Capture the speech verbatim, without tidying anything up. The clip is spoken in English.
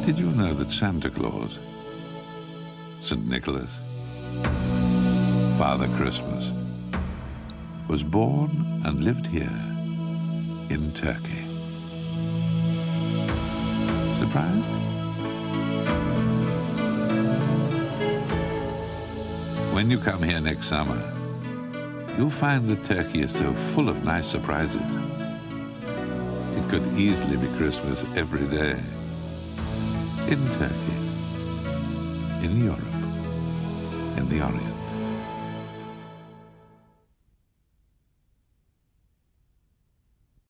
Did you know that Santa Claus, Saint Nicholas, Father Christmas, was born and lived here in Turkey? Surprised? When you come here next summer, you'll find that Turkey is so full of nice surprises. It could easily be Christmas every day. In Turkey, in Europe, in the Orient.